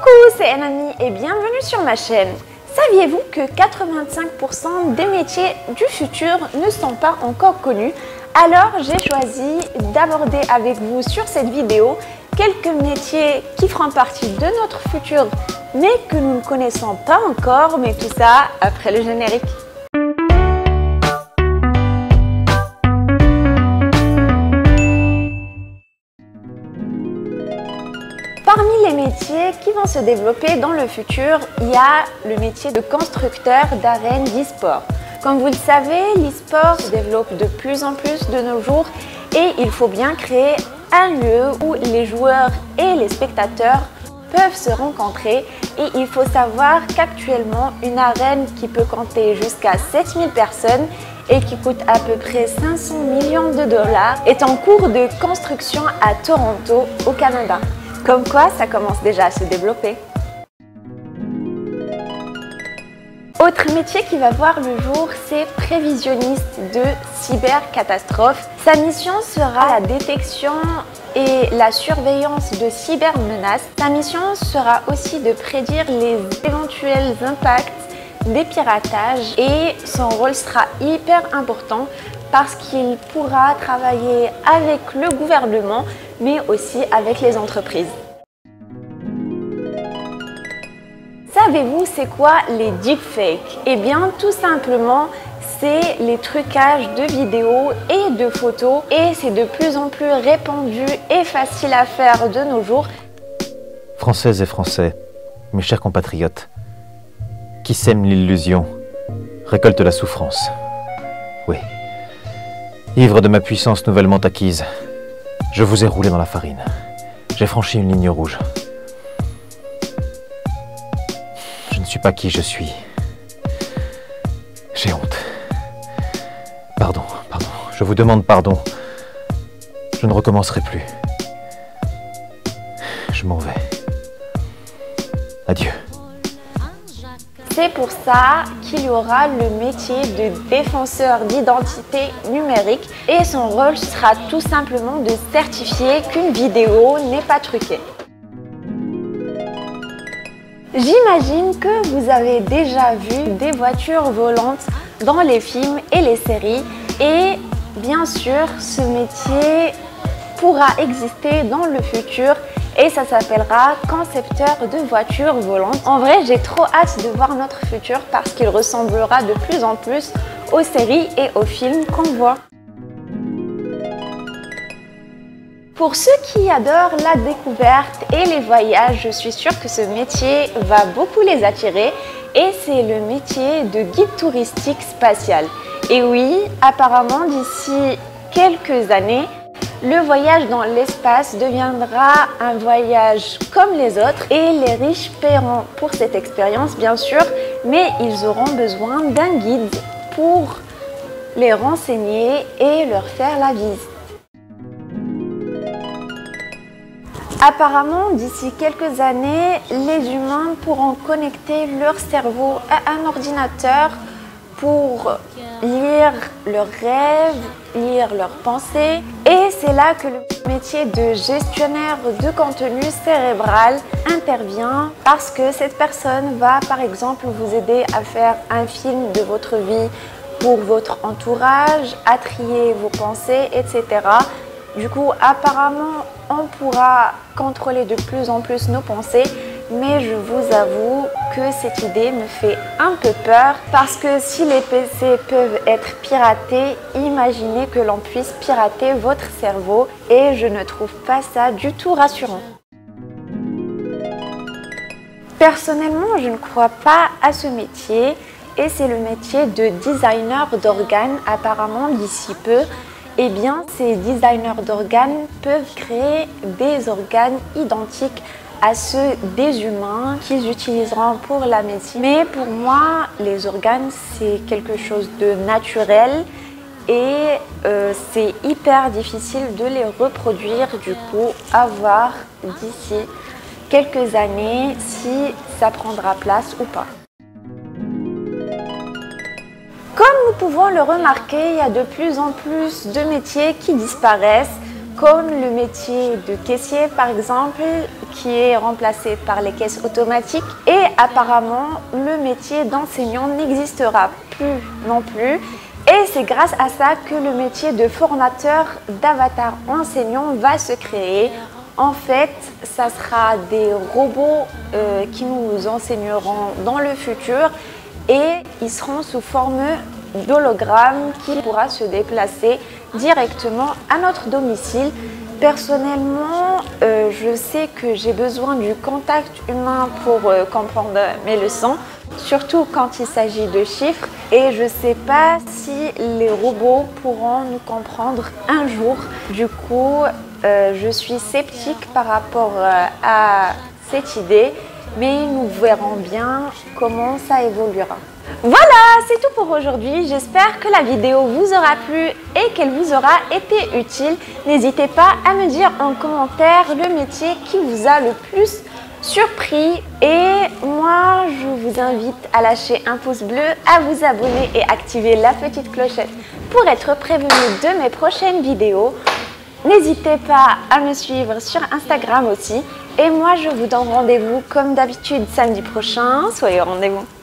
Coucou, c'est Enami et bienvenue sur ma chaîne. Saviez-vous que 85% des métiers du futur ne sont pas encore connus? Alors j'ai choisi d'aborder avec vous sur cette vidéo quelques métiers qui feront partie de notre futur mais que nous ne connaissons pas encore, mais tout ça après le générique. Parmi les métiers qui vont se développer dans le futur, il y a le métier de constructeur d'arènes d'e-sport. Comme vous le savez, l'e-sport se développe de plus en plus de nos jours et il faut bien créer un lieu où les joueurs et les spectateurs peuvent se rencontrer. Et il faut savoir qu'actuellement, une arène qui peut compter jusqu'à 7000 personnes et qui coûte à peu près 500 millions de dollars est en cours de construction à Toronto, au Canada. Comme quoi, ça commence déjà à se développer. Autre métier qui va voir le jour, c'est prévisionniste de cybercatastrophes. Sa mission sera la détection et la surveillance de cybermenaces. Sa mission sera aussi de prédire les éventuels impacts des piratages et son rôle sera hyper important parce qu'il pourra travailler avec le gouvernement mais aussi avec les entreprises. Savez-vous c'est quoi les deepfakes? Eh bien tout simplement c'est les trucages de vidéos et de photos et c'est de plus en plus répandu et facile à faire de nos jours. Françaises et Français, mes chers compatriotes, qui sème l'illusion récolte la souffrance. Oui, ivre de ma puissance nouvellement acquise, je vous ai roulé dans la farine. J'ai franchi une ligne rouge. Je ne suis pas qui je suis. J'ai honte. Pardon, je vous demande pardon. Je ne recommencerai plus. Je m'en vais. Adieu. C'est pour ça qu'il y aura le métier de défenseur d'identité numérique et son rôle sera tout simplement de certifier qu'une vidéo n'est pas truquée. J'imagine que vous avez déjà vu des voitures volantes dans les films et les séries et bien sûr ce métier pourra exister dans le futur et ça s'appellera concepteur de voitures volantes. En vrai, j'ai trop hâte de voir notre futur parce qu'il ressemblera de plus en plus aux séries et aux films qu'on voit. Pour ceux qui adorent la découverte et les voyages, je suis sûre que ce métier va beaucoup les attirer et c'est le métier de guide touristique spatial. Et oui, apparemment d'ici quelques années, le voyage dans l'espace deviendra un voyage comme les autres et les riches paieront pour cette expérience bien sûr, mais ils auront besoin d'un guide pour les renseigner et leur faire la visite. Apparemment, d'ici quelques années, les humains pourront connecter leur cerveau à un ordinateur pour lire leurs rêves, lire leurs pensées. Et c'est là que le métier de gestionnaire de contenu cérébral intervient parce que cette personne va par exemple vous aider à faire un film de votre vie pour votre entourage, à trier vos pensées, etc. Du coup, apparemment, on pourra contrôler de plus en plus nos pensées, mais je vous avoue que cette idée me fait un peu peur parce que si les PC peuvent être piratés, imaginez que l'on puisse pirater votre cerveau et je ne trouve pas ça du tout rassurant. Personnellement, je ne crois pas à ce métier et c'est le métier de designer d'organes apparemment d'ici peu. Eh bien, ces designers d'organes peuvent créer des organes identiques à ceux des humains qu'ils utiliseront pour la médecine. Mais pour moi, les organes, c'est quelque chose de naturel et c'est hyper difficile de les reproduire. Du coup, à voir d'ici quelques années si ça prendra place ou pas. Comme nous pouvons le remarquer, il y a de plus en plus de métiers qui disparaissent, comme le métier de caissier par exemple, qui est remplacé par les caisses automatiques. Et apparemment, le métier d'enseignant n'existera plus non plus. Et c'est grâce à ça que le métier de formateur d'avatar enseignant va se créer. En fait, ça sera des robots qui nous enseigneront dans le futur et ils seront sous forme d'hologramme qui pourra se déplacer directement à notre domicile. Personnellement, je sais que j'ai besoin du contact humain pour comprendre mes leçons, surtout quand il s'agit de chiffres. Et je ne sais pas si les robots pourront nous comprendre un jour. Du coup, je suis sceptique par rapport à cette idée, mais nous verrons bien comment ça évoluera. Voilà, c'est tout pour aujourd'hui. J'espère que la vidéo vous aura plu et qu'elle vous aura été utile. N'hésitez pas à me dire en commentaire le métier qui vous a le plus surpris. Et moi, je vous invite à lâcher un pouce bleu, à vous abonner et activer la petite clochette pour être prévenu de mes prochaines vidéos. N'hésitez pas à me suivre sur Instagram aussi. Et moi, je vous donne rendez-vous comme d'habitude samedi prochain. Soyez au rendez-vous.